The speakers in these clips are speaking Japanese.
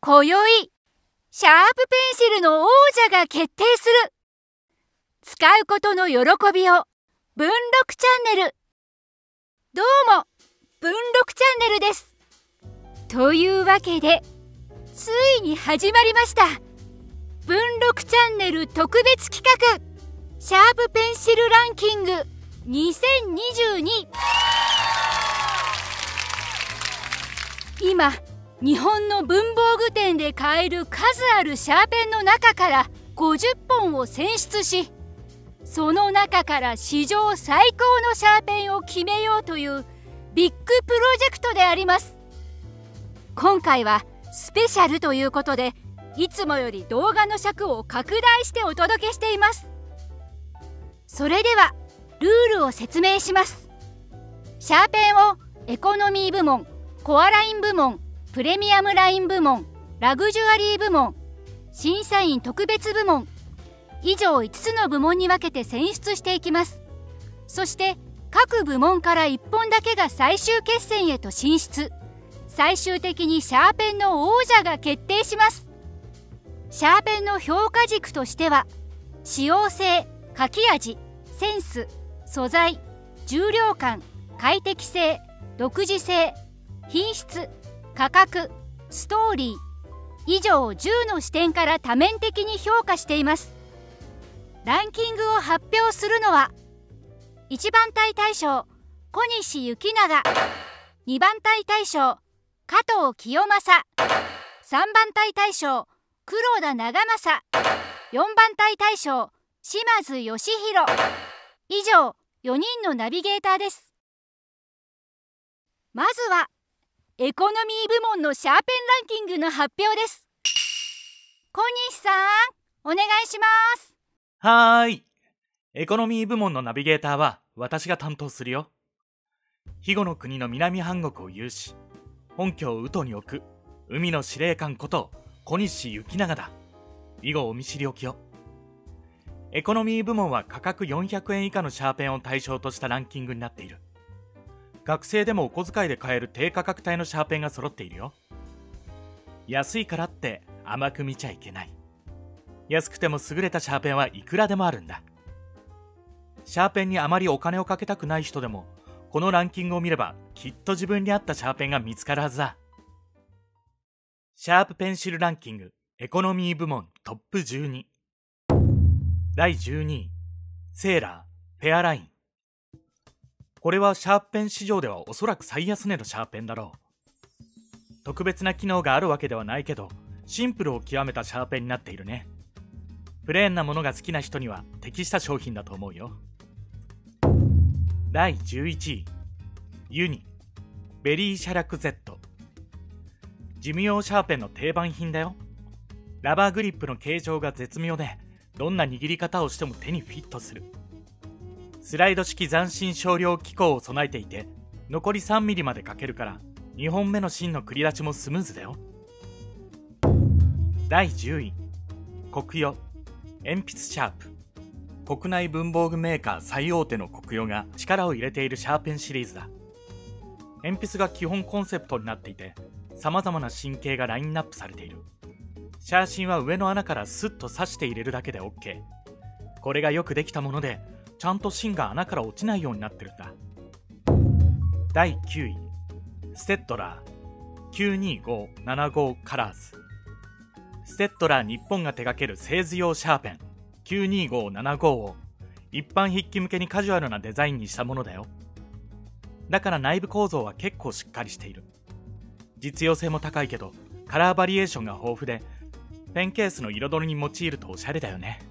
今宵、シャープペンシルの王者が決定する。使うことの喜びを、文録チャンネル。どうも、文録チャンネルです。というわけで、ついに始まりました。文録チャンネル特別企画、シャープペンシルランキング2022。今、日本の文房具店で買える数あるシャーペンの中から50本を選出し、その中から史上最高のシャーペンを決めようというビッグプロジェクトであります。今回はスペシャルということで、いつもより動画の尺を拡大してお届けしています。それではルールを説明します。シャーペンをエコノミー部門、コアライン部門、プレミアムライン部門、ラグジュアリー部門、審査員特別部門、以上5つの部門に分けて選出していきます。そして各部門から1本だけが最終決戦へと進出。最終的にシャーペンの王者が決定します。シャーペンの評価軸としては、使用性、書き味、センス、素材、重量感、快適性、独自性、品質、価格、ストーリー、以上10の視点から多面的に評価しています。ランキングを発表するのは、1番隊大賞小西行長、2番隊大賞加藤清正、3番隊大賞黒田長政、4番隊大賞島津義弘。以上4人のナビゲーターです。まずはエコノミー部門のシャーペンランキングの発表です。小西さん、お願いします。 はーい。エコノミー部門のナビゲーターは私が担当するよ。肥後の国の南半国を有し、本拠を宇都に置く海の司令官こと小西行長だ。以後お見知りおきよ。エコノミー部門は価格400円以下のシャーペンを対象としたランキングになっている。学生でもお小遣いで買える低価格帯のシャーペンが揃っているよ。安いからって甘く見ちゃいけない。安くても優れたシャーペンはいくらでもあるんだ。シャーペンにあまりお金をかけたくない人でも、このランキングを見ればきっと自分に合ったシャーペンが見つかるはずだ。シャープペンシルランキングエコノミー部門トップ12。第12位、セーラーフェアライン。これはシャープペン市場ではおそらく最安値のシャーペンだろう。特別な機能があるわけではないけど、シンプルを極めたシャーペンになっているね。プレーンなものが好きな人には適した商品だと思うよ。第11位、ユニベリーシャラク Z。 事務用シャーペンの定番品だよ。ラバーグリップの形状が絶妙で、どんな握り方をしても手にフィットする。スライド式斬新少量機構を備えていて、残り 3mm まで書けるから2本目の芯の繰り出しもスムーズだよ。第10位、コクヨ鉛筆シャープ。国内文房具メーカー最大手のコクヨが力を入れているシャーペンシリーズだ。鉛筆が基本コンセプトになっていて、様々な芯形がラインナップされている。シャー芯は上の穴からスッと刺して入れるだけで OK。 これがよくできたもので、ちゃんと芯が穴から落ちないようになってるんだ。第9位、ステッドラー92575カラーズ。ステッドラー日本が手掛ける製図用シャーペン92575を一般筆記向けにカジュアルなデザインにしたものだよ。だから内部構造は結構しっかりしている。実用性も高いけどカラーバリエーションが豊富で、ペンケースの彩りに用いるとおしゃれだよね。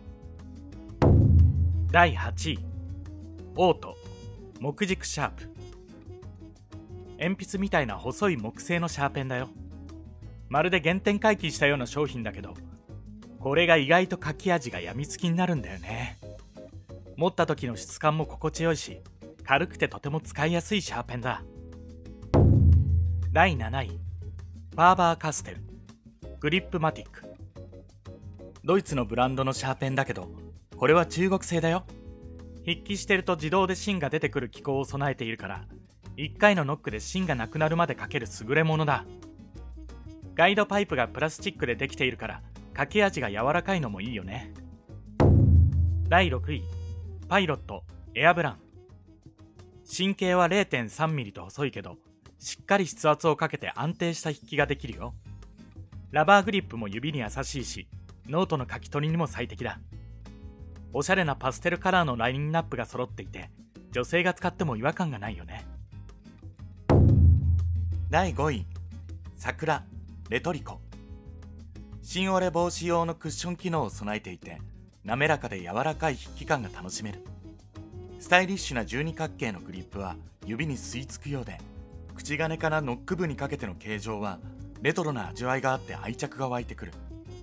第8位、オート木軸シャープ。鉛筆みたいな細い木製のシャーペンだよ。まるで原点回帰したような商品だけど、これが意外と書き味がやみつきになるんだよね。持った時の質感も心地よいし、軽くてとても使いやすいシャーペンだ。第7位、ファーバーカステルグリップマティック。ドイツのブランドのシャーペンだけど、これは中国製だよ。筆記してると自動で芯が出てくる機構を備えているから、1回のノックで芯がなくなるまで書ける優れものだ。 ガイドパイプがプラスチックでできているから書き味が柔らかいのもいいよね。第6位、パイロットエアブラン。神経は 0.3 ミリと細いけど、しっかり筆圧をかけて安定した筆記ができるよ。ラバーグリップも指に優しいし、ノートの書き取りにも最適だ。おしゃれなパステルカラーのラインナップが揃っていて、女性が使っても違和感がないよね。第5位、桜レトリコ。芯折れ防止用のクッション機能を備えていて、滑らかで柔らかい筆記感が楽しめる。スタイリッシュな十二角形のグリップは指に吸い付くようで、口金からノック部にかけての形状はレトロな味わいがあって愛着が湧いてくる。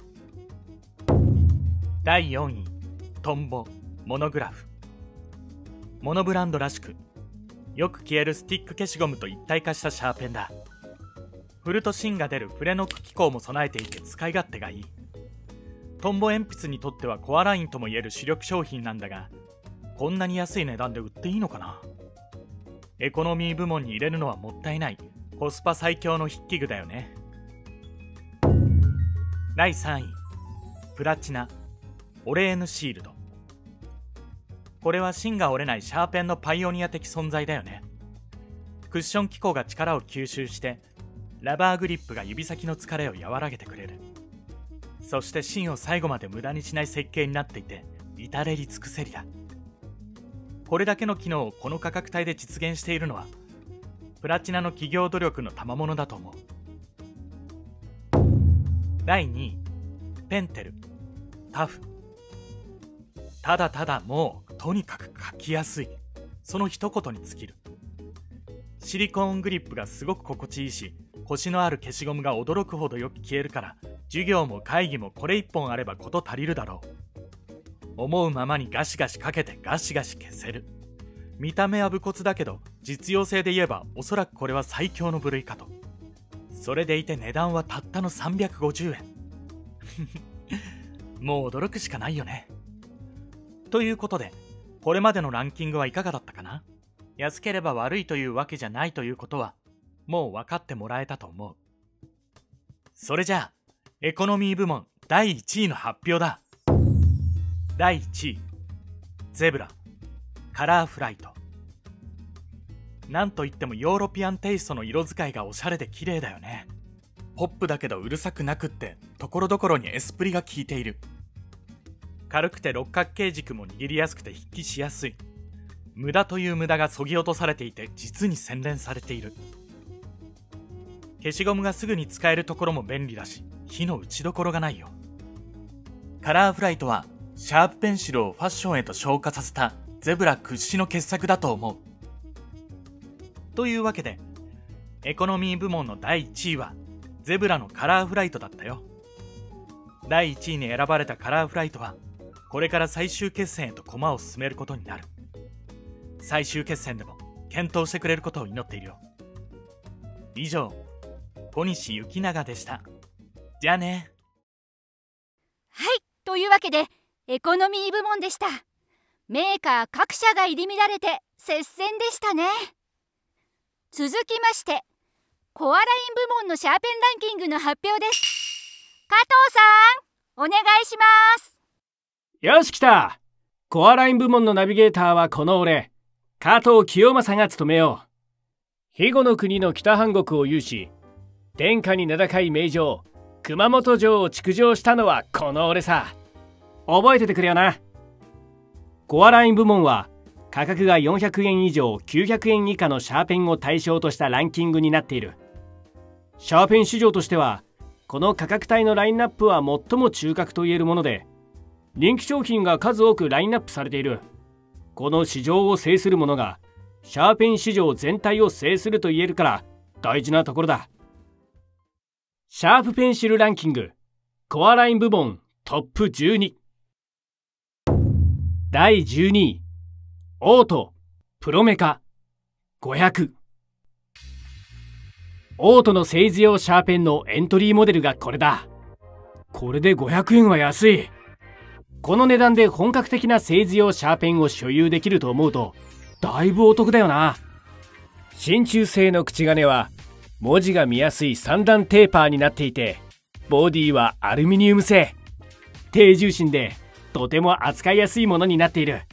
第4位、トンボモノグラフ。モノブランドらしく、よく消えるスティック消しゴムと一体化したシャーペンだ。振ると芯が出るフレノック機構も備えていて使い勝手がいい。トンボ鉛筆にとってはコアラインともいえる主力商品なんだが、こんなに安い値段で売っていいのかな。エコノミー部門に入れるのはもったいないコスパ最強の筆記具だよね。第3位、プラチナオレーヌシールド。これは芯が折れないシャーペンのパイオニア的存在だよね。クッション機構が力を吸収して、ラバーグリップが指先の疲れを和らげてくれる。そして芯を最後まで無駄にしない設計になっていて、至れり尽くせりだ。これだけの機能をこの価格帯で実現しているのは、プラチナの企業努力の賜物だと思う。第2位、ペンテルタフ。ただただもうとにかく書きやすい、その一言に尽きる。シリコーングリップがすごく心地いいし、コシのある消しゴムが驚くほどよく消えるから、授業も会議もこれ一本あれば事足りるだろう。思うままにガシガシかけてガシガシ消せる。見た目は武骨だけど、実用性で言えばおそらくこれは最強の部類かと。それでいて値段はたったの350円。もう驚くしかないよね。ということで、これまでのランキングはいかがだったかな。安ければ悪いというわけじゃないということは、もう分かってもらえたと思う。それじゃあ、エコノミー部門第1位の発表だ。第1位、ゼブラカラーフライト。なんといってもヨーロピアンテイストの色使いがおしゃれで綺麗だよね。ポップだけどうるさくなくって、ところどころにエスプリが効いている。軽くて六角形軸も握りやすくて筆記しやすい。無駄という無駄が削ぎ落とされていて、実に洗練されている。消しゴムがすぐに使えるところも便利だし、火の打ちどころがないよ。カラーフライトはシャープペンシルをファッションへと昇華させたゼブラ屈指の傑作だと思う。というわけで、エコノミー部門の第1位はゼブラのカラーフライトだったよ。第1位に選ばれたカラーフライトは、これから最終決戦へと駒を進めることになる。最終決戦でも検討してくれることを祈っているよ。以上、小西行長でした。じゃあね。 はい、というわけでエコノミー部門でした。メーカー各社が入り乱れて接戦でしたね。続きまして、コアライン部門のシャーペンランキングの発表です。加藤さん、お願いします。 よし来た。コアライン部門のナビゲーターはこの俺、加藤清正が務めよう。肥後の国の北半国を有し、天下に名高い名城熊本城を築城したのはこの俺さ。覚えててくれよな。コアライン部門は価格が400円以上900円以下のシャーペンを対象としたランキングになっている。シャーペン市場としてはこの価格帯のラインナップは最も中核といえるもので、人気商品が数多くラインナップされている。この市場を制するものがシャーペン市場全体を制すると言えるから大事なところだ。シャープペンシルランキングコアライン部門トップ12。第12位、オートプロメカ500。オートの製図用シャーペンのエントリーモデルがこれだ。これで500円は安い。この値段で本格的な製図用シャーペンを所有できると思うとだいぶお得だよな。真鍮製の口金は文字が見やすい3段テーパーになっていて、ボディはアルミニウム製。低重心でとても扱いやすいものになっている。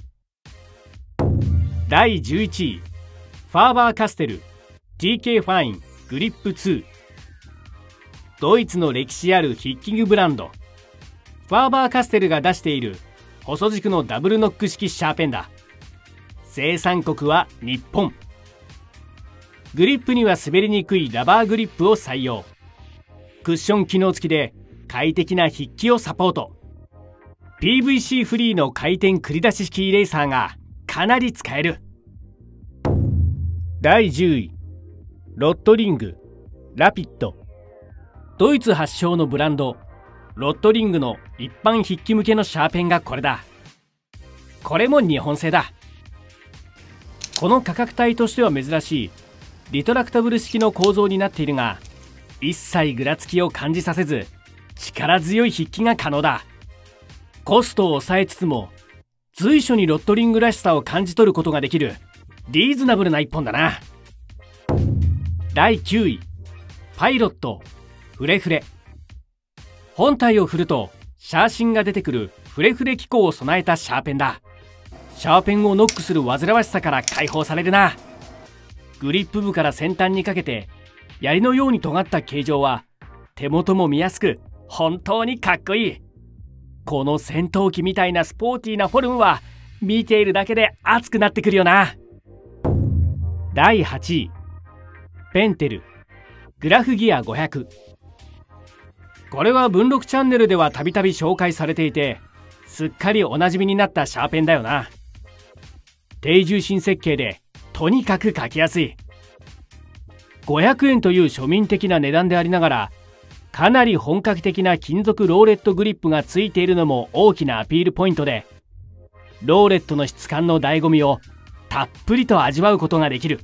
第11位、ファーバーカステル TK ファイングリップ2。ドイツの歴史あるヒッキングブランド、ファーバーカステルが出している細軸のダブルノック式シャーペンだ。生産国は日本。グリップには滑りにくいラバーグリップを採用。クッション機能付きで快適な筆記をサポート。PVC フリーの回転繰り出し式イレーサーがかなり使える。第10位、ロットリングラピッド。ドイツ発祥のブランドロットリングの一般筆記向けのシャーペンがこれだ。これも日本製だ。この価格帯としては珍しいリトラクタブル式の構造になっているが、一切ぐらつきを感じさせず力強い筆記が可能だ。コストを抑えつつも随所にロットリングらしさを感じ取ることができるリーズナブルな一本だな。第9位、パイロットフレフレ。本体を振るとシャーシンが出てくるフレフレ機構を備えたシャーペンだ。シャーペンをノックする煩わしさから解放されるな。グリップ部から先端にかけて槍のように尖った形状は手元も見やすく本当にかっこいい。この戦闘機みたいなスポーティーなフォルムは見ているだけで熱くなってくるよな。第8位、ペンテルグラフギア500。これは文録チャンネルではたびたび紹介されていて、すっかりおなじみになったシャーペンだよな。低重心設計でとにかく書きやすい。500円という庶民的な値段でありながら、かなり本格的な金属ローレットグリップがついているのも大きなアピールポイントで、ローレットの質感の醍醐味をたっぷりと味わうことができる。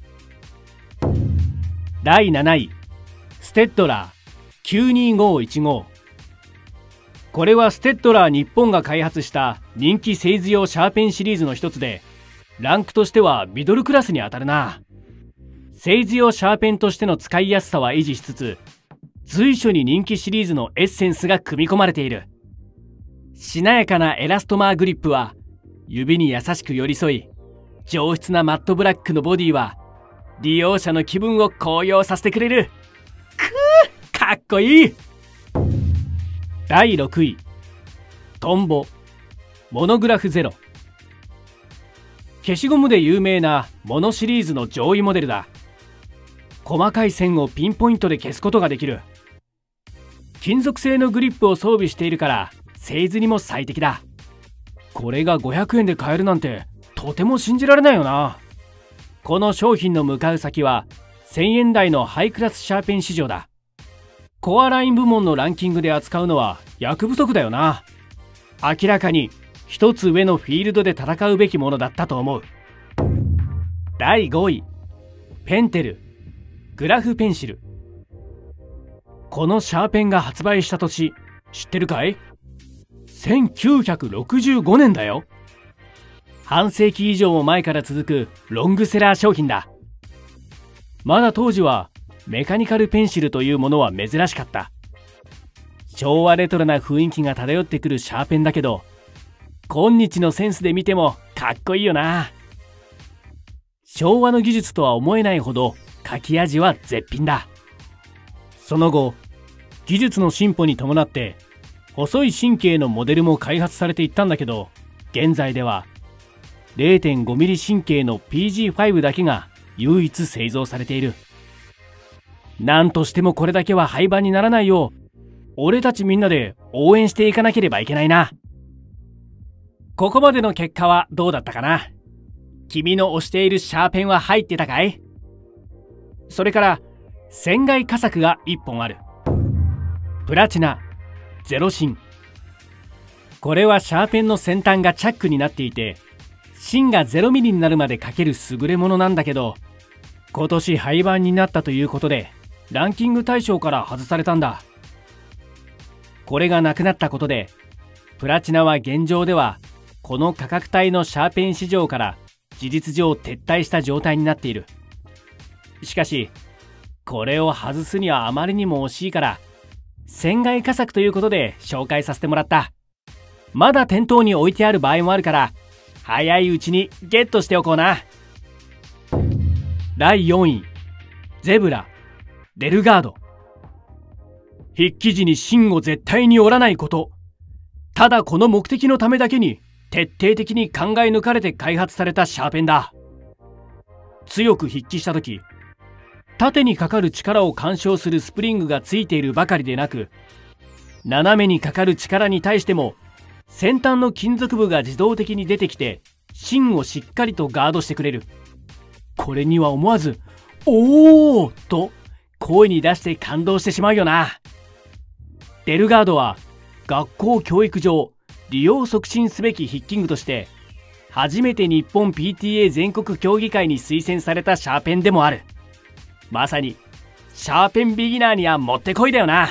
第7位、ステッドラー92515。これはステッドラー日本が開発した人気製図用シャーペンシリーズの一つで、ランクとしてはミドルクラスに当たるな。製図用シャーペンとしての使いやすさは維持しつつ、随所に人気シリーズのエッセンスが組み込まれている。しなやかなエラストマーグリップは指に優しく寄り添い、上質なマットブラックのボディは利用者の気分を高揚させてくれる。かっこいい。第6位、トンボモノグラフゼロ。消しゴムで有名なモノシリーズの上位モデルだ。細かい線をピンポイントで消すことができる。金属製のグリップを装備しているから製図にも最適だ。これが500円で買えるなんてとても信じられないよな。この商品の向かう先は1000円台のハイクラスシャーペン市場だ。コアライン部門のランキングで扱うのは役不足だよな。明らかに一つ上のフィールドで戦うべきものだったと思う。第5位、ペンテルグラフペンシル。このシャーペンが発売した年知ってるかい？ 1965 年だよ。半世紀以上も前から続くロングセラー商品だ。まだ当時はメカニカルペンシルというものは珍しかった。昭和レトロな雰囲気が漂ってくるシャーペンだけど、今日のセンスで見てもかっこいいよな。昭和の技術とは思えないほど書き味は絶品だ。その後技術の進歩に伴って細い神経のモデルも開発されていったんだけど、現在では 0.5 ミリ神経の PG5 だけが唯一製造されている。なんとしてもこれだけは廃盤にならないよう、俺たちみんなで応援していかなければいけないな。ここまでの結果はどうだったかな？君の推しているシャーペンは入ってたかい？それから船外佳作が1本ある。プラチナゼロ芯。これはシャーペンの先端がチャックになっていて、芯が0ミリになるまで書ける優れものなんだけど、今年廃盤になったということでランキング対象から外されたんだ。これがなくなったことで、プラチナは現状ではこの価格帯のシャーペン市場から事実上撤退した状態になっている。しかしこれを外すにはあまりにも惜しいから船外佳作ということで紹介させてもらった。まだ店頭に置いてある場合もあるから早いうちにゲットしておこうな。第4位、ゼブラ、デルガード。筆記時に芯を絶対に折らないこと。ただこの目的のためだけに徹底的に考え抜かれて開発されたシャーペンだ。強く筆記した時、縦にかかる力を干渉するスプリングがついているばかりでなく、斜めにかかる力に対しても先端の金属部が自動的に出てきて芯をしっかりとガードしてくれる。これには思わず「おー!」と声に出して感動してしまうよな。デルガードは学校教育上利用促進すべき筆記具として初めて日本 PTA 全国協議会に推薦されたシャーペンでもある。まさにシャーペンビギナーにはもってこいだよな。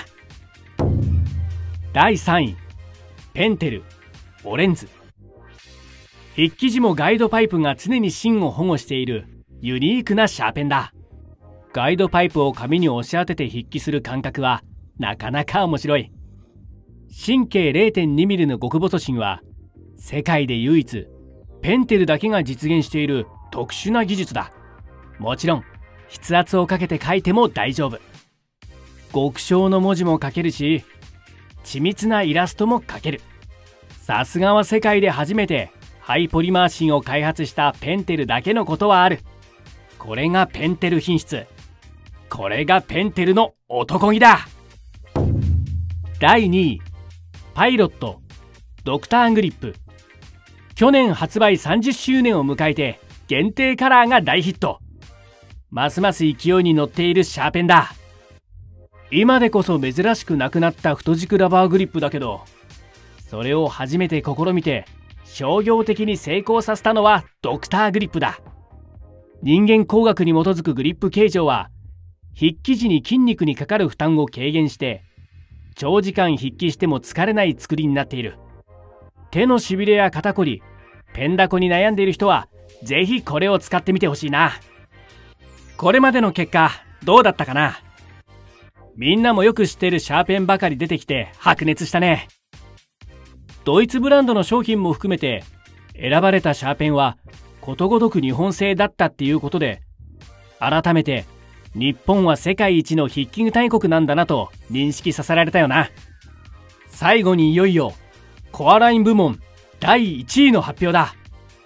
第3位、ペンテル、オレンズ。筆記時もガイドパイプが常に芯を保護しているユニークなシャーペンだ。ガイドパイプを紙に押し当てて筆記する感覚はなかなか面白い。神経 0.2 ミリの極細芯は世界で唯一ペンテルだけが実現している特殊な技術だ。もちろん筆圧をかけて書いても大丈夫。極小の文字も書けるし緻密なイラストも描ける。さすがは世界で初めてハイポリマー芯を開発したペンテルだけのことはある。これがペンテル品質。これがペンテルの男気だ。第2位、パイロット、ドクターグリップ。去年発売30周年を迎えて限定カラーが大ヒット。ますます勢いに乗っているシャーペンだ。今でこそ珍しくなくなった太軸ラバーグリップだけど、それを初めて試みて商業的に成功させたのはドクターグリップだ。人間工学に基づくグリップ形状は筆記時に筋肉にかかる負担を軽減して長時間筆記しても疲れない作りになっている。手のしびれや肩こり、ペンダコに悩んでいる人はぜひこれを使ってみてほしいな。これまでの結果どうだったかな。みんなもよく知っているシャーペンばかり出てきて白熱したね。ドイツブランドの商品も含めて選ばれたシャーペンはことごとく日本製だったっていうことで、改めて日本は世界一の筆記具大国なんだなと認識させられたよな。最後にいよいよコアライン部門第1位の発表だ。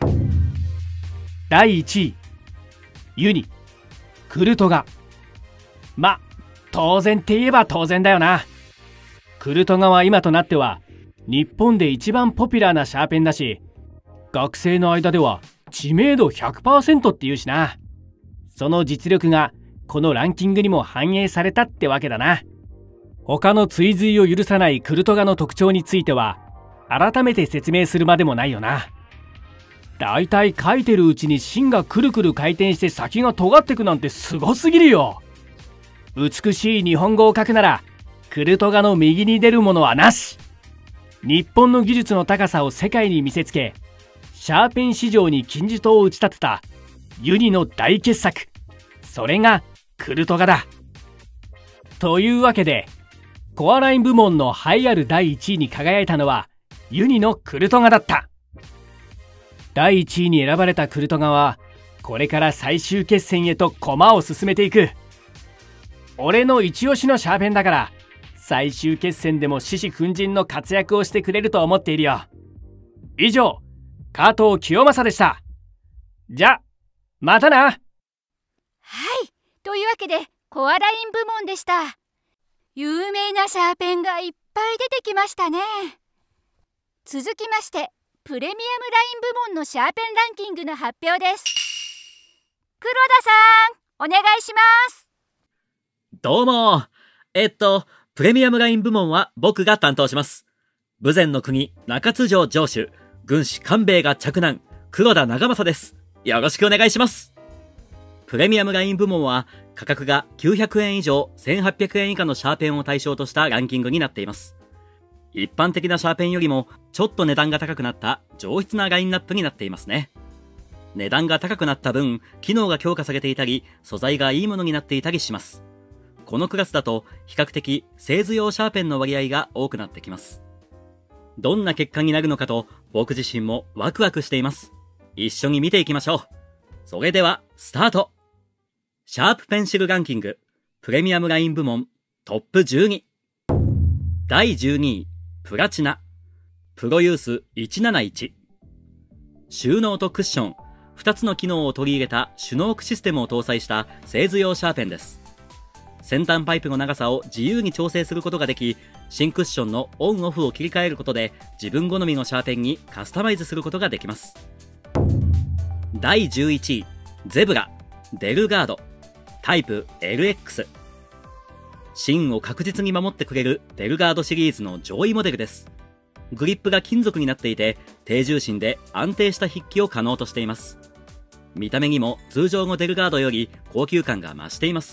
第1位、ユニ、クルトガ。当然って言えば当然だよな。クルトガは今となっては日本で一番ポピュラーなシャーペンだし、学生の間では知名度 100% っていうしな。その実力がこのランキングにも反映されたってわけだな。他の追随を許さないクルトガの特徴については改めて説明するまでもないよな。だいたい書いてるうちに芯がくるくる回転して先が尖ってくなんてすごすぎるよ。美しい日本語を書くならクルトガの右に出るものはなし。日本の技術の高さを世界に見せつけ、シャーペン市場に金字塔を打ち立てたユニの大傑作、それがクルトガだ。というわけでコアライン部門の栄えある第1位に輝いたのはユニのクルトガだった。第1位に選ばれたクルトガはこれから最終決戦へと駒を進めていく。俺の一押しのシャーペンだから最終決戦でも獅子奮迅の活躍をしてくれると思っているよ。以上、加藤清正でした。じゃまたな。 はい、というわけでコアライン部門でした。有名なシャーペンがいっぱい出てきましたね。続きましてプレミアムライン部門のシャーペンランキングの発表です。黒田さん、お願いします。 どうも。プレミアムライン部門は僕が担当します。豊前の国中津城城主、軍師官兵衛が嫡男、黒田長政です。よろしくお願いします。プレミアムライン部門は価格が900円以上1800円以下のシャーペンを対象としたランキングになっています。一般的なシャーペンよりもちょっと値段が高くなった上質なラインナップになっていますね。値段が高くなった分、機能が強化されていたり、素材がいいものになっていたりします。 このクラスだと比較的製図用シャーペンの割合が多くなってきます。どんな結果になるのかと僕自身もワクワクしています。一緒に見ていきましょう。それではスタート。シャープペンシルランキングプレミアムライン部門トップ12。第12位プラチナプロユース171。収納とクッション2つの機能を取り入れたシュノークシステムを搭載した製図用シャーペンです。先端パイプの長さを自由に調整することができ、新クッションのオンオフを切り替えることで自分好みのシャーペンにカスタマイズすることができます。第11位ゼブラデルガードタイプ LX。 芯を確実に守ってくれるデルガードシリーズの上位モデルです。グリップが金属になっていて低重心で安定した筆記を可能としています。見た目にも通常のデルガードより高級感が増しています。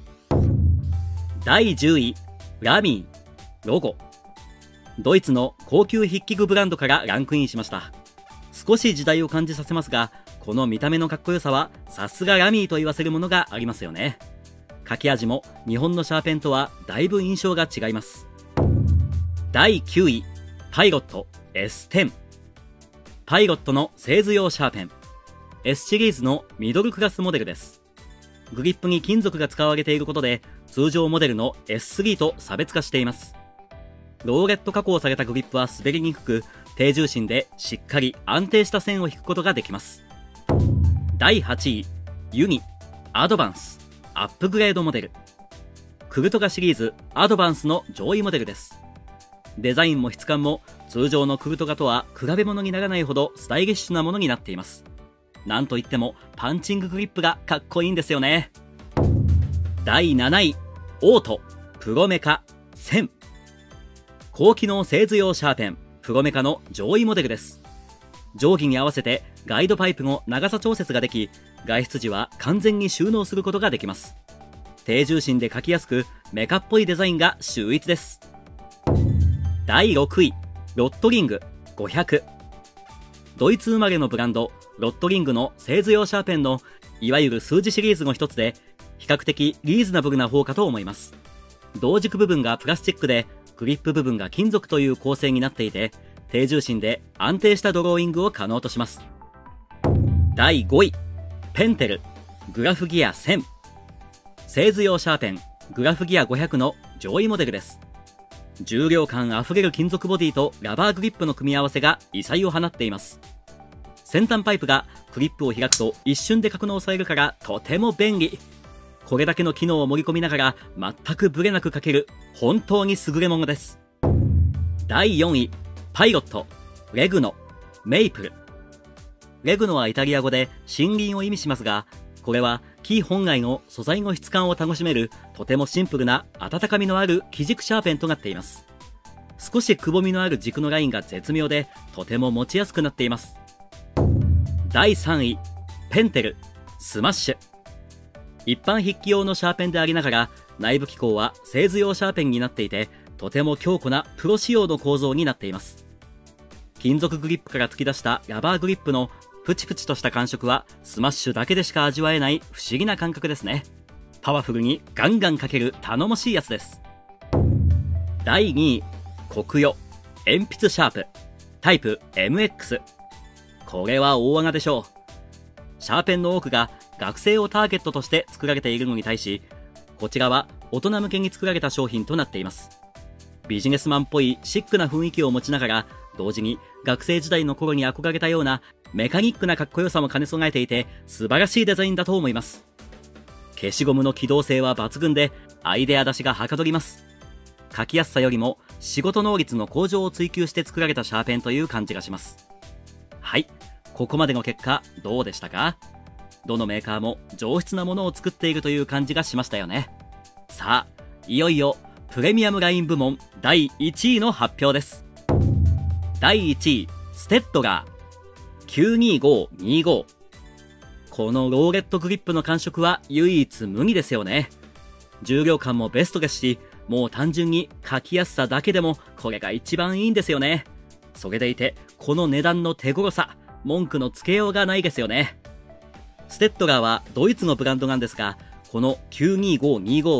第10位ラミーロゴ。ドイツの高級筆記具ブランドからランクインしました。少し時代を感じさせますが、この見た目のかっこよさはさすがラミーと言わせるものがありますよね。書き味も日本のシャーペンとはだいぶ印象が違います。第9位パイロット S10。 パイロットの製図用シャーペン S シリーズのミドルクラスモデルです。グリップに金属が使われていることで通常モデルの S3 と差別化しています。ローレット加工されたグリップは滑りにくく、低重心でしっかり安定した線を引くことができます。第8位ユニアドバンスアップグレードモデル。クルトガシリーズアドバンスの上位モデルです。デザインも質感も通常のクルトガとは比べ物にならないほどスタイリッシュなものになっています。なんといってもパンチンググリップがかっこいいんですよね。第7位オートプロメカ1000。高機能製図用シャーペンプロメカの上位モデルです。定規に合わせてガイドパイプの長さ調節ができ、外出時は完全に収納することができます。低重心で書きやすくメカっぽいデザインが秀逸です。第6位ロットリング500。ドイツ生まれのブランドロットリングの製図用シャーペンのいわゆる数字シリーズの一つで、比較的リーズナブルな方かと思います。同軸部分がプラスチックでグリップ部分が金属という構成になっていて、低重心で安定したドローイングを可能とします。第5位ペンテルグラフギア1000。製図用シャーペングラフギア500の上位モデルです。重量感あふれる金属ボディとラバーグリップの組み合わせが異彩を放っています。先端パイプがクリップを開くと一瞬で格納されるからとても便利。これだけの機能を盛り込みながら全くブレなく書ける本当に優れものです。第4位パイロットレグノメイプル。レグノはイタリア語で森林を意味しますが、これは木本来の素材の質感を楽しめるとてもシンプルな温かみのある木軸シャーペンとなっています。少しくぼみのある軸のラインが絶妙でとても持ちやすくなっています。第3位ペンテルスマッシュ。一般筆記用のシャーペンでありながら内部機構は製図用シャーペンになっていて、とても強固なプロ仕様の構造になっています。金属グリップから突き出したラバーグリップのプチプチとした感触はスマッシュだけでしか味わえない不思議な感覚ですね。パワフルにガンガン書ける頼もしいやつです。第2位コクヨ鉛筆シャープタイプ MX。 これは大穴でしょう。シャーペンの多くが学生をターゲットとして作られているのに対し、こちらは大人向けに作られた商品となっています。ビジネスマンっぽいシックな雰囲気を持ちながら、同時に学生時代の頃に憧れたようなメカニックなかっこよさも兼ね備えていて、素晴らしいデザインだと思います。消しゴムの機動性は抜群でアイデア出しがはかどります。書きやすさよりも仕事能率の向上を追求して作られたシャーペンという感じがします。はい、ここまでの結果どうでしたか？どのメーカーも上質なものを作っているという感じがしましたよね。さあ、いよいよプレミアムライン部門第1位の発表です。第1位ステッドラー92525。このローレットグリップの感触は唯一無二ですよね。重量感もベストですし、もう単純に書きやすさだけでもこれが一番いいんですよね。それでいてこの値段の手頃さ、文句のつけようがないですよね。ステッドラーはドイツのブランドなんですが、この92525は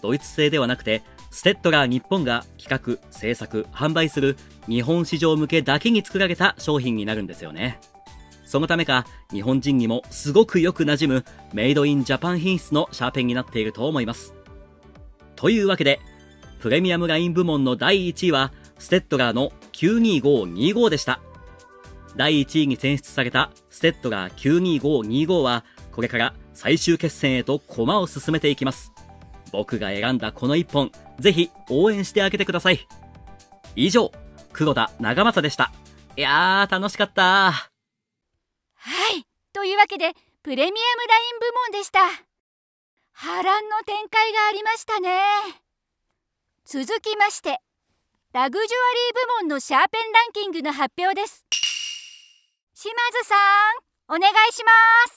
ドイツ製ではなくて、ステッドラー日本が企画、製作、販売する日本市場向けだけに作られた商品になるんですよね。そのためか、日本人にもすごくよく馴染むメイドインジャパン品質のシャーペンになっていると思います。というわけで、プレミアムライン部門の第1位は、ステッドラーの92525でした。第1位に選出されたステッドラー92525は、これから最終決戦へと駒を進めていきます。僕が選んだこの1本、ぜひ応援してあげてください。以上、黒田長政でした。いやー、楽しかった。 はい、というわけでプレミアムライン部門でした。波乱の展開がありましたね。続きまして、ラグジュアリー部門のシャーペンランキングの発表です。島津さん、お願いします。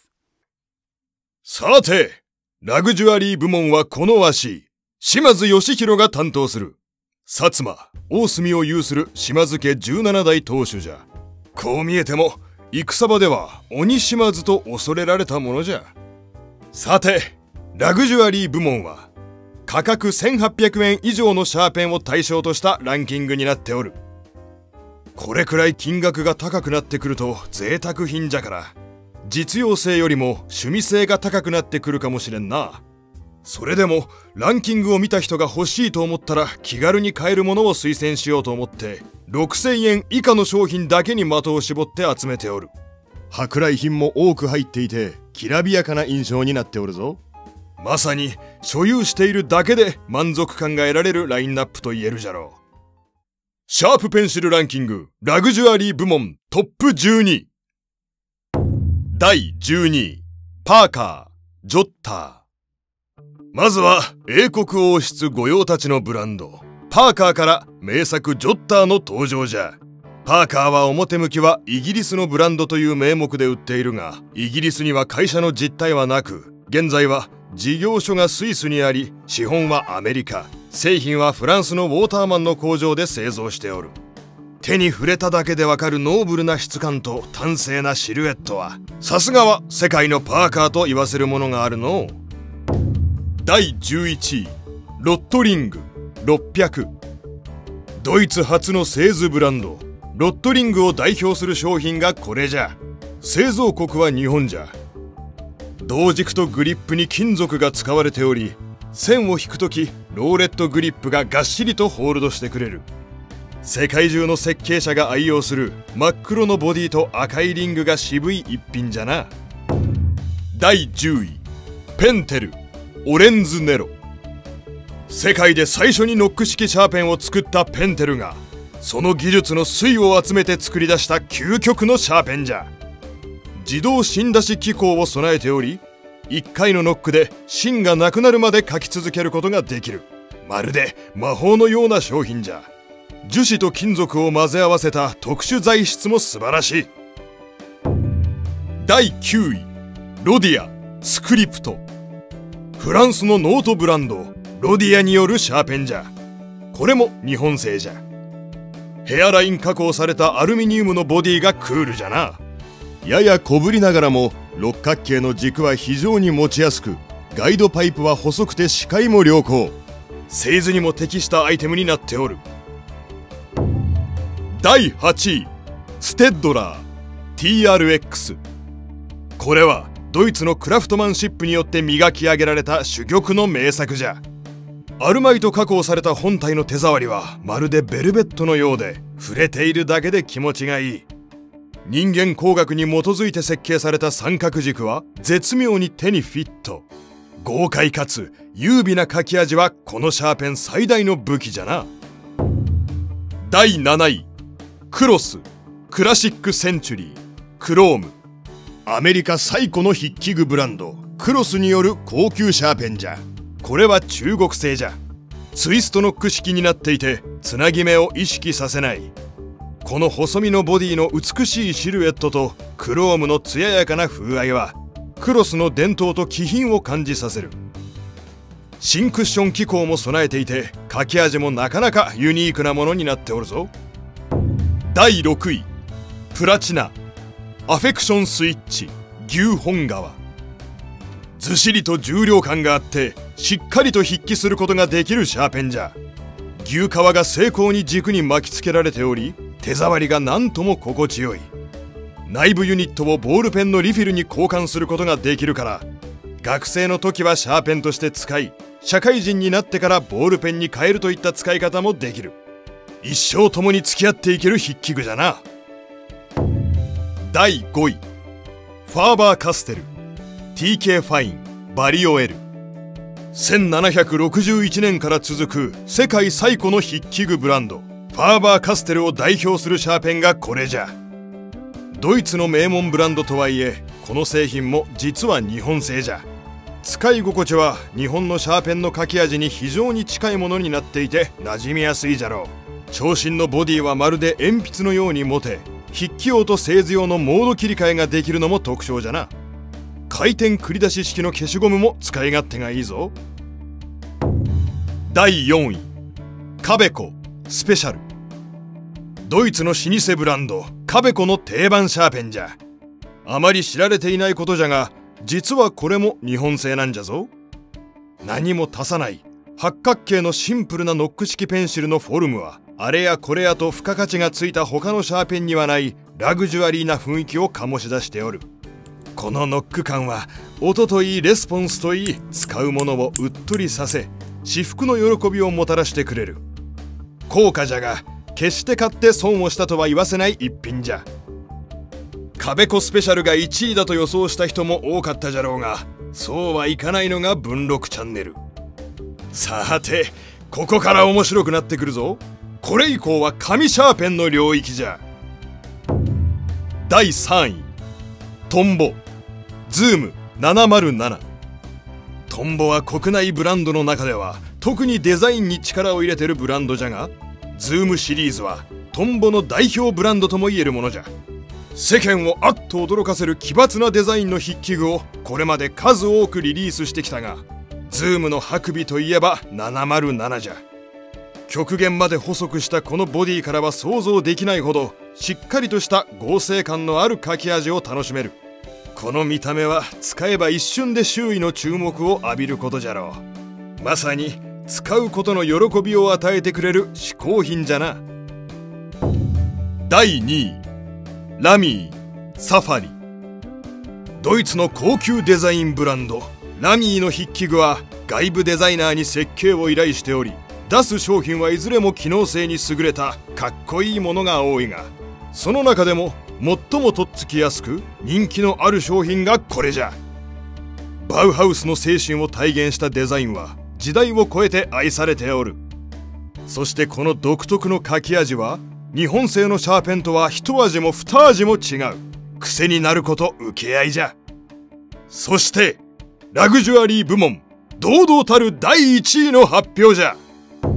さて、ラグジュアリー部門はこのわし、島津義弘が担当する。薩摩、大隅を有する島津家17代当主じゃ。こう見えても、戦場では鬼島津と恐れられたものじゃ。さて、ラグジュアリー部門は、価格1800円以上のシャーペンを対象としたランキングになっておる。これくらい金額が高くなってくると贅沢品じゃから、実用性よりも趣味性が高くなってくるかもしれんな。それでもランキングを見た人が欲しいと思ったら気軽に買えるものを推薦しようと思って6000円以下の商品だけに的を絞って集めておる。舶来品も多く入っていてきらびやかな印象になっておるぞ。まさに所有しているだけで満足感が得られるラインナップと言えるじゃろう。シャープペンシルランキングラグジュアリー部門トップ12。第12位、パーカー、ジョッター。まずは英国王室御用達のブランド、パーカーから名作ジョッターの登場じゃ。パーカーは表向きはイギリスのブランドという名目で売っているが、イギリスには会社の実態はなく、現在は事業所がスイスにあり、資本はアメリカ、製品はフランスのウォーターマンの工場で製造しておる。手に触れただけでわかるノーブルな質感と端正なシルエットは、さすがは世界のパーカーと言わせるものがあるの。第11位、ロットリング600。ドイツ初の製図ブランド、ロットリングを代表する商品がこれじゃ。製造国は日本じゃ。銅軸とグリップに金属が使われており、線を引くときローレットグリップががっしりとホールドしてくれる。世界中の設計者が愛用する真っ黒のボディと赤いリングが渋い一品じゃな。第10位、ペンテルオレンズネロ。世界で最初にノック式シャーペンを作ったペンテルが、その技術の粋を集めて作り出した究極のシャーペンじゃ。自動芯出し機構を備えており、1回のノックで芯がなくなるまで書き続けることができる。まるで魔法のような商品じゃ。樹脂と金属を混ぜ合わせた特殊材質も素晴らしい。第9位、ロディアスクリプト。フランスのノートブランドロディアによるシャーペンじゃ。これも日本製じゃ。ヘアライン加工されたアルミニウムのボディがクールじゃな。やや小ぶりながらも六角形の軸は非常に持ちやすく、ガイドパイプは細くて視界も良好。製図にも適したアイテムになっておる。第8位、ステッドラー TRX。 これはドイツのクラフトマンシップによって磨き上げられた珠玉の名作じゃ。アルマイト加工された本体の手触りはまるでベルベットのようで、触れているだけで気持ちがいい。人間工学に基づいて設計された三角軸は絶妙に手にフィット。豪快かつ優美な書き味はこのシャーペン最大の武器じゃな。第7位、クロスクラシックセンチュリークローム。アメリカ最古の筆記具ブランドクロスによる高級シャーペンじゃ。これは中国製じゃ。ツイストノック式になっていて、つなぎ目を意識させない。この細身のボディの美しいシルエットとクロームの艶やかな風合いは、クロスの伝統と気品を感じさせる。新クッション機構も備えていて、書き味もなかなかユニークなものになっておるぞ。第6位、プラチナアフェクションスイッチ牛本革。 ずしりと重量感があってしっかりと筆記することができるシャーペンじゃ。牛皮が精巧に軸に巻きつけられており、手触りがなんとも心地よい。内部ユニットをボールペンのリフィルに交換することができるから、学生の時はシャーペンとして使い、社会人になってからボールペンに変えるといった使い方もできる。一生共に付き合っていける筆記具じゃな。第5位、ファーバーカステル TK ファインバリオ L。 1761年から続く世界最古の筆記具ブランド、ファーバーカステルを代表するシャーペンがこれじゃ。ドイツの名門ブランドとはいえ、この製品も実は日本製じゃ。使い心地は日本のシャーペンの書き味に非常に近いものになっていて馴染みやすいじゃろう。長身のボディはまるで鉛筆のように持て、筆記用と製図用のモード切り替えができるのも特徴じゃな。回転繰り出し式の消しゴムも使い勝手がいいぞ。第4位、カベコスペシャル。ドイツの老舗ブランドカベコの定番シャーペンじゃ。あまり知られていないことじゃが、実はこれも日本製なんじゃぞ。何も足さない八角形のシンプルなノック式ペンシルのフォルムは、あれやこれやと付加価値がついた他のシャーペンにはないラグジュアリーな雰囲気を醸し出しておる。このノック感は音といいレスポンスといい、使うものをうっとりさせ至福の喜びをもたらしてくれる。高価じゃが決して買って損をしたとは言わせない一品じゃ。カベコスペシャルが1位だと予想した人も多かったじゃろうが、そうはいかないのが文録チャンネル。さてここから面白くなってくるぞ。これ以降は紙シャーペンの領域じゃ。第3位、トンボズーム707。トンボは国内ブランドの中では特にデザインに力を入れてるブランドじゃが、ズームシリーズはトンボの代表ブランドともいえるものじゃ。世間をあっと驚かせる奇抜なデザインの筆記具をこれまで数多くリリースしてきたが、ズームのハクビといえば707じゃ。極限まで細くしたこのボディからは想像できないほどしっかりとした合成感のある書き味を楽しめる。この見た目は使えば一瞬で周囲の注目を浴びることじゃろう。まさに使うことの喜びを与えてくれる嗜好品じゃな。第2位、ラミーサファリ。ドイツの高級デザインブランドラミーの筆記具は外部デザイナーに設計を依頼しており、出す商品はいずれも機能性に優れたかっこいいものが多いが、その中でも最もとっつきやすく人気のある商品がこれじゃ。バウハウスの精神を体現したデザインは時代を超えて愛されておる。そしてこの独特の書き味は日本製のシャーペンとは一味も二味も違う癖になること請け合いじゃ。そしてラグジュアリー部門堂々たる第1位の発表じゃ。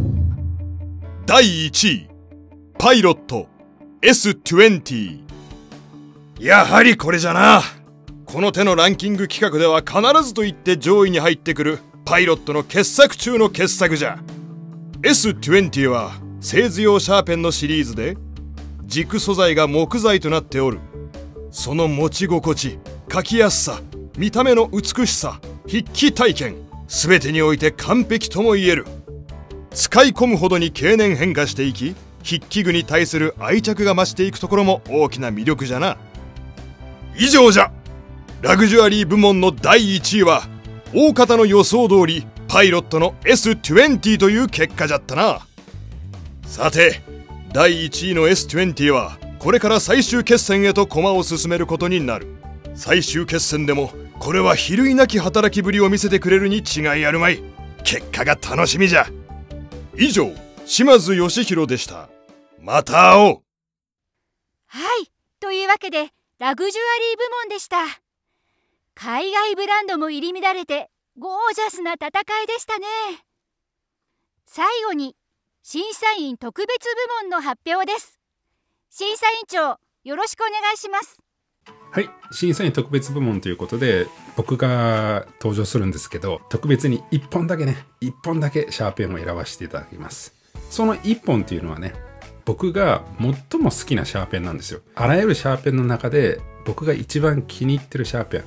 第1位、パイロット S20。 やはりこれじゃな。この手のランキング企画では必ずと言って上位に入ってくるパイロットの傑作中の傑作じゃ。 S20 は製図用シャーペンのシリーズで、軸素材が木材となっておる。その持ち心地、書きやすさ、見た目の美しさ、筆記体験、全てにおいて完璧とも言える。使い込むほどに経年変化していき、筆記具に対する愛着が増していくところも大きな魅力じゃな。以上じゃ。ラグジュアリー部門の第1位は大方の予想通りパイロットの S20 という結果じゃったな。さて第1位の S20 はこれから最終決戦へと駒を進めることになる。最終決戦でもこれは比類なき働きぶりを見せてくれるに違いあるまい。結果が楽しみじゃ。以上、島津義弘でした。また会おう。 はい、というわけでラグジュアリー部門でした。海外ブランドも入り乱れてゴージャスな戦いでしたね。最後に審査員特別部門の発表です。審査員長、よろしくお願いします。 はい、審査員特別部門ということで僕が登場するんですけど、特別に1本だけシャーペンを選ばせていただきます。その1本っていうのはね、僕が最も好きなシャーペンなんですよ。あらゆるシャーペンの中で僕が一番気に入ってるシャーペン、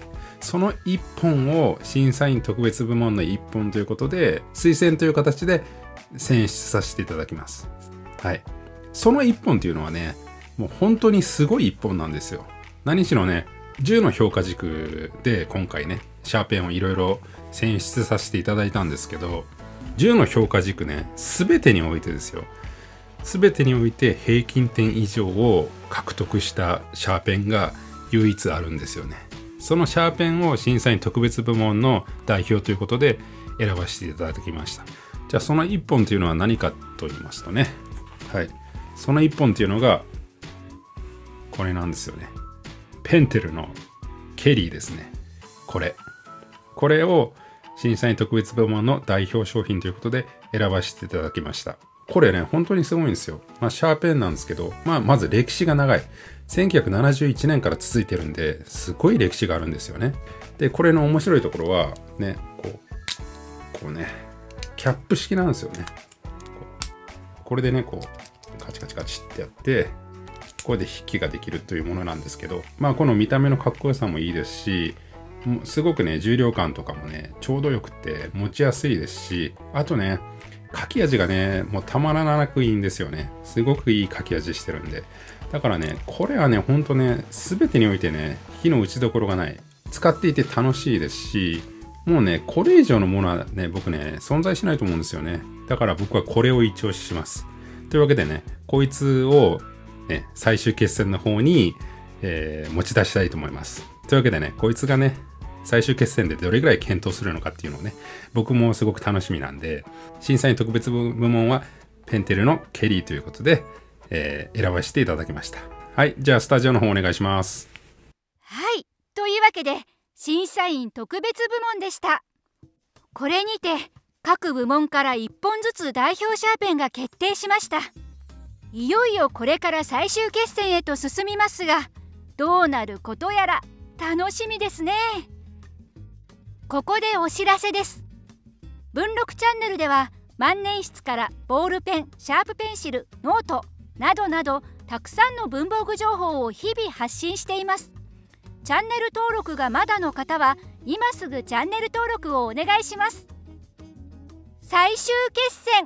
その1本を審査員特別部門の1本ということで推薦という形で選出させていただきます。はい。その1本というのはね、もう本当にすごい1本なんですよ。何しろね、10の評価軸で今回ね、シャーペンをいろいろ選出させていただいたんですけど、10の評価軸ね、全てにおいてですよ。全てにおいて平均点以上を獲得したシャーペンが唯一あるんですよね。そのシャーペンを審査員特別部門の代表ということで選ばせていただきました。じゃあその1本というのは何かと言いますとね、はい。その1本というのがこれなんですよね。ペンテルのケリーですね。これを審査員特別部門の代表商品ということで選ばせていただきました。これね、本当にすごいんですよ。シャーペンなんですけど、まず歴史が長い。1971年から続いてるんで、すごい歴史があるんですよね。で、これの面白いところは、ね、こうね、キャップ式なんですよね。これでね、カチカチカチってやって、これで筆記ができるというものなんですけど、この見た目のかっこよさもいいですし、すごくね、重量感とかもね、ちょうどよくて持ちやすいですし、あとね、書き味がね、もうたまらなくいいんですよね。すごくいい書き味してるんで。だからね、これはね、ほんとね、すべてにおいてね、火の打ちどころがない。使っていて楽しいですし、もうね、これ以上のものはね、僕ね、存在しないと思うんですよね。だから僕はこれを一押しします。というわけでね、こいつを、ね、最終決戦の方に、持ち出したいと思います。というわけでね、こいつがね、最終決戦でどれぐらい検討するのかっていうのをね、僕もすごく楽しみなんで、審査員特別部門はペンテルのケリーということで、選ばせていただきました。はい、じゃあスタジオの方お願いします。 はい、というわけで審査員特別部門でした。これにて各部門から1本ずつ代表シャーペンが決定しました。いよいよこれから最終決戦へと進みますが、どうなることやら楽しみですね。ここでお知らせです。文録チャンネルでは万年筆からボールペン、シャープペンシル、ノートなどなどたくさんの文房具情報を日々発信しています。チャンネル登録がまだの方は今すぐチャンネル登録をお願いします。最終決戦。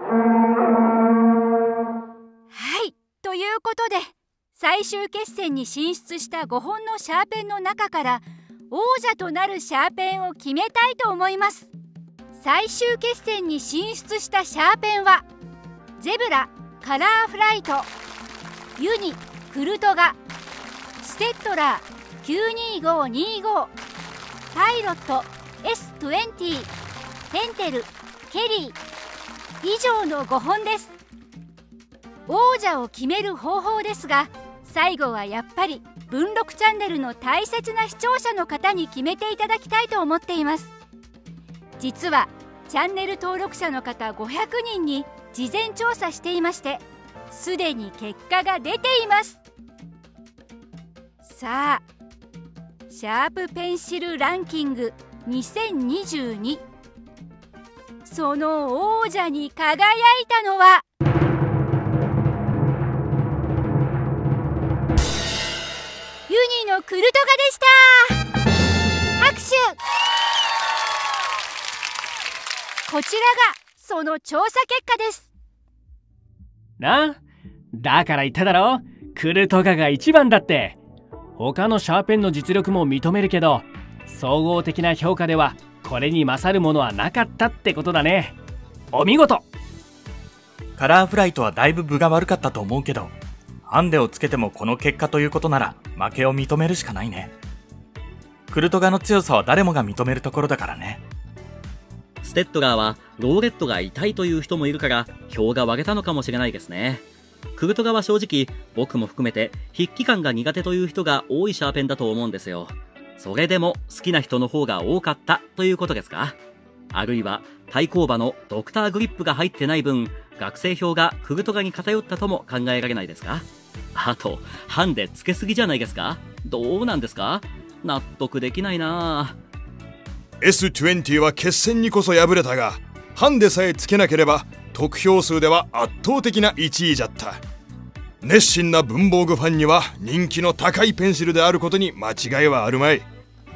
はい、ということで最終決戦に進出した5本のシャーペンの中から王者となるシャーペンを決めたいと思います。最終決戦に進出したシャーペンはゼブラ、カラーフライト、ユニ、クルトガ、ステッドラー92525、パイロット S20、ペンテル、ケリー以上の5本です。王者を決める方法ですが、最後はやっぱり文録チャンネルの大切な視聴者の方に決めていただきたいと思っています。実はチャンネル登録者の方500人に事前調査していまして、すでに結果が出ています。さあ、シャープペンシルランキング2022、その王者に輝いたのはユニのクルトガでした。拍手。こちらがその調査結果です。 だから言っただろ、クルトガが一番だって。他のシャーペンの実力も認めるけど、総合的な評価ではこれに勝るものはなかったってことだね。お見事。 カラーフライトはだいぶ分が悪かったと思うけど、ハンデをつけてもこの結果ということなら負けを認めるしかないね。クルトガの強さは誰もが認めるところだからね。 ステッドラーはローレットが痛いという人もいるから票が割れたのかもしれないですね。クルトガは正直僕も含めて筆記感が苦手という人が多いシャーペンだと思うんですよ。それでも好きな人の方が多かったということですか？あるいは対抗馬のドクターグリップが入ってない分、学生票がクルトガに偏ったとも考えられないですか？あとハンデつけすぎじゃないですか？どうなんですか？納得できないな。 S20 は決戦にこそ敗れたが、ハンデさえつけなければ得票数では圧倒的な1位じゃった。熱心な文房具ファンには人気の高いペンシルであることに間違いはあるまい。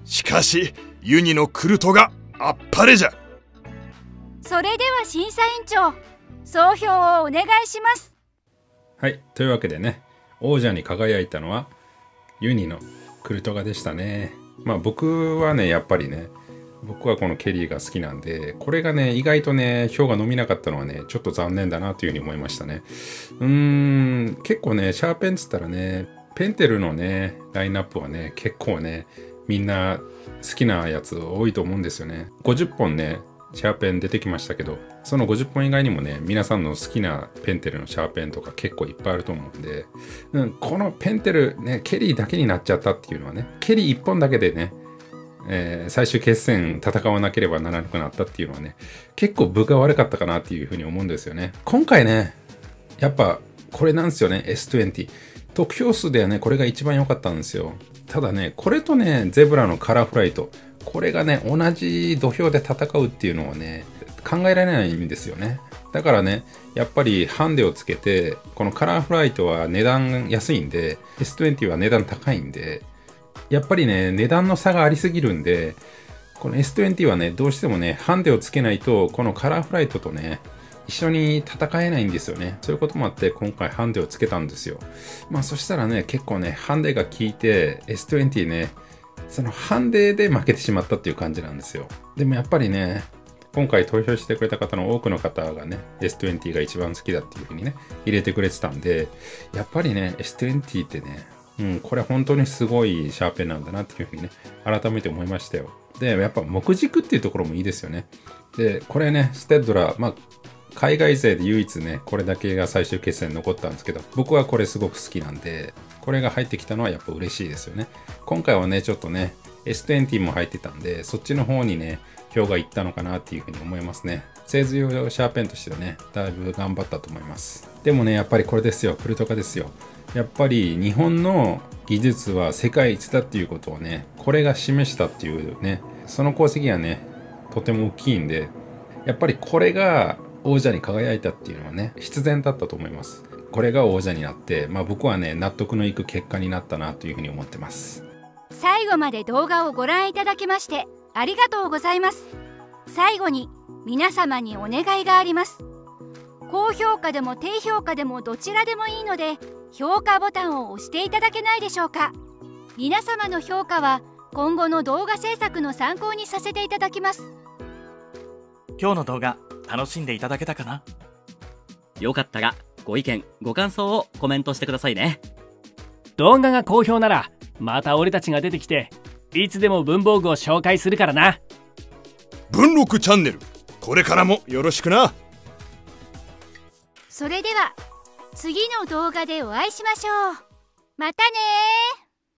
しかしユニのクルトがあっぱれじゃ。 それでは審査委員長、総評をお願いします。 はい、というわけでね、王者に輝いたのはユニのクルトガでしたね。まあ僕はね、やっぱりね、僕はこのケリーが好きなんで、これがね、意外とね、票が伸びなかったのはね、ちょっと残念だなというふうに思いましたね。結構ね、シャーペンっつったらね、ペンテルのね、ラインナップはね、結構ね、みんな好きなやつ多いと思うんですよね。50本ね、シャーペン出てきましたけど、その50本以外にもね、皆さんの好きなペンテルのシャーペンとか結構いっぱいあると思うんで、このペンテルね、ケリーだけになっちゃったっていうのはね、ケリー1本だけでね、最終決戦戦わなければならなくなったっていうのはね、結構分が悪かったかなっていうふうに思うんですよね。今回ね、やっぱこれなんですよね、S20。得票数ではね、これが一番良かったんですよ。ただね、これとね、ゼブラのカラーフライト、これがね、同じ土俵で戦うっていうのはね、考えられないんですよね。だからね、やっぱりハンデをつけて、このカラーフライトは値段安いんで、S20 は値段高いんで、やっぱりね、値段の差がありすぎるんで、この S20 はね、どうしてもね、ハンデをつけないと、このカラーフライトとね、一緒に戦えないんですよね。そういうこともあって、今回ハンデをつけたんですよ。まあそしたらね、結構ね、ハンデが効いて、S20 ね、そのハンデで負けてしまったっていう感じなんですよ。でもやっぱりね、今回投票してくれた方の多くの方がね、S20 が一番好きだっていう風にね、入れてくれてたんで、やっぱりね、S20 ってね、これ本当にすごいシャーペンなんだなっていう風にね、改めて思いましたよ。で、やっぱ木軸っていうところもいいですよね。で、これね、ステッドラー、まあ、海外勢で唯一ね、これだけが最終決戦に残ったんですけど、僕はこれすごく好きなんで、これが入ってきたのはやっぱ嬉しいですよね。今回はね、ちょっとね、S20 も入ってたんで、そっちの方にね、票がいったのかなっていうふうに思いますね。製図用シャーペンとしてはね、だいぶ頑張ったと思います。でもね、やっぱりこれですよ、クルトガですよ。やっぱり日本の技術は世界一だっていうことをね、これが示したっていうね、その功績はね、とても大きいんで、やっぱりこれが王者に輝いたっていうのはね、必然だったと思います。これが王者になって、まあ僕はね、納得のいく結果になったなというふうに思ってます。 最後まで動画をご覧いただきましてありがとうございます。最後に皆様にお願いがあります。高評価でも低評価でもどちらでもいいので、評価ボタンを押していただけないでしょうか。皆様の評価は今後の動画制作の参考にさせていただきます。 今日の動画楽しんでいただけたかな？ よかったらご意見ご感想をコメントしてくださいね。 動画が好評ならまた俺たちが出てきていつでも文房具を紹介するからな。 文録チャンネル、これからもよろしくな。 それでは次の動画でお会いしましょう。またねー。